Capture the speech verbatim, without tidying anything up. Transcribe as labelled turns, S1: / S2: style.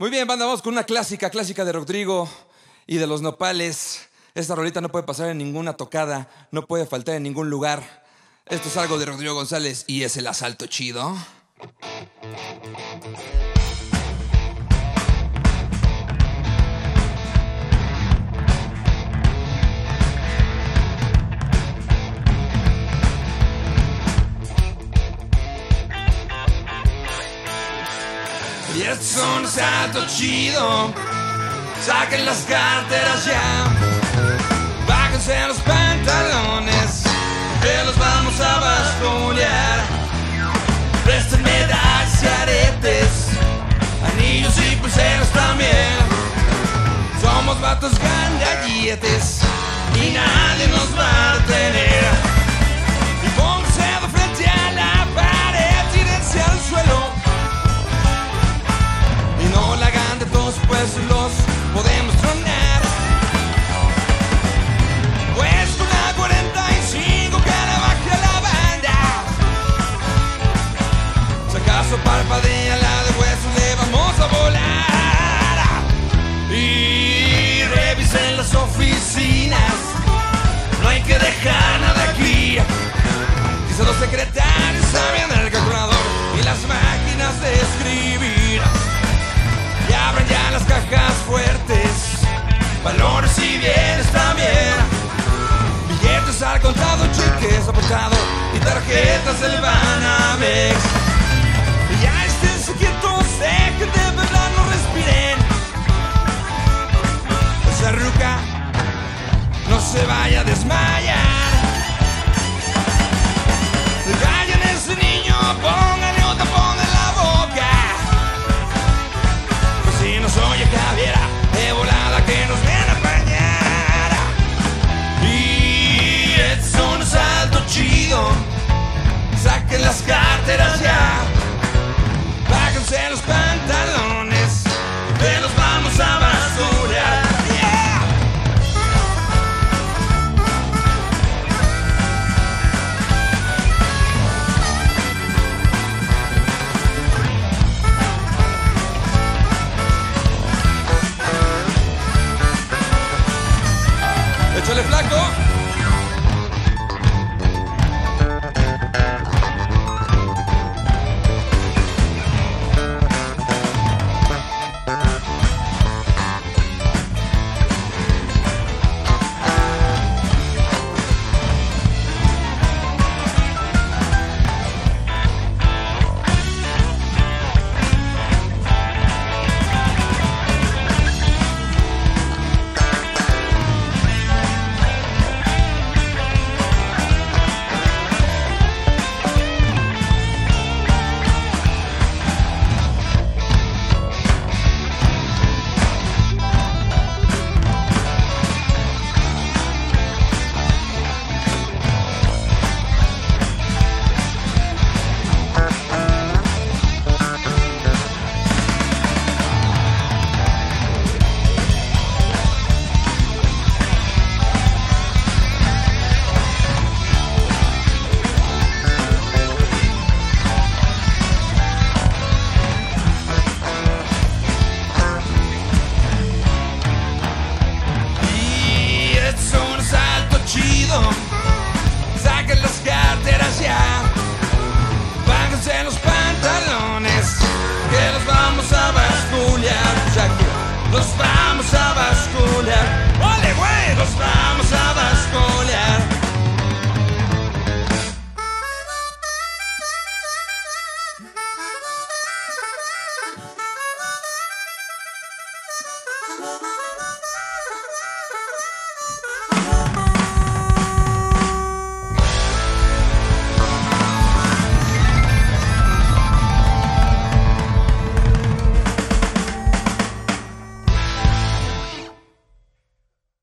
S1: Muy bien, banda, vamos con una clásica, clásica de Rodrigo y de Los Nopales. Esta rolita no puede pasar en ninguna tocada, no puede faltar en ningún lugar. Esto es algo de Rodrigo González y es el asalto chido. Y esto es un asalto chido. Saquen las carteras ya. Bájense los pantalones, que los vamos a basculear. Presten medallas y aretes, anillos y pulseras también. Somos vatos gandalletes y nadie nos va a detener. Y pónganse de frente a la pared, tírense al suelo. Y no la hagan de dos, pues los podemos tronar. Pues con la cuarenta y cinco que le baje a la banda. Si acaso parpadea la de hueso, le vamos a volar. Y revisen las oficinas, no hay que dejar nada aquí. Quizá los secretarios sabían el calculador y las máquinas de escribir. Y abran ya las cajas fuertes, valores y bienes también. Billetes al contado, cheques aportado y tarjetas del Banamex. Y ya esténse quietos, dejen de verdad, no respiren. Esa ruca no se vaya a desmayar. Callen a ese niño, pónganle otra tapón en la boca. Pues si nos oye Javiera, de volada que nos viene a apañar. Y es un asalto chido. Saquen las carteras ya. Bájense los pantalones, que los vamos a basurar. Yeah. Échale, flaco. Saquen las carteras ya. Bájense los pantalones, que los vamos a basculear. Ya que los vamos a basculear. ¡Ole, güey! Los vamos a basculear.
S2: Bye.